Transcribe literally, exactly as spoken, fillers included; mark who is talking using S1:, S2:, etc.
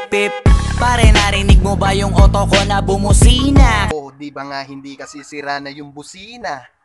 S1: pip pip. Pare, narinig mo ba yung auto ko na bumusina?
S2: Oh, di ba nga hindi kasi sira na yung busina?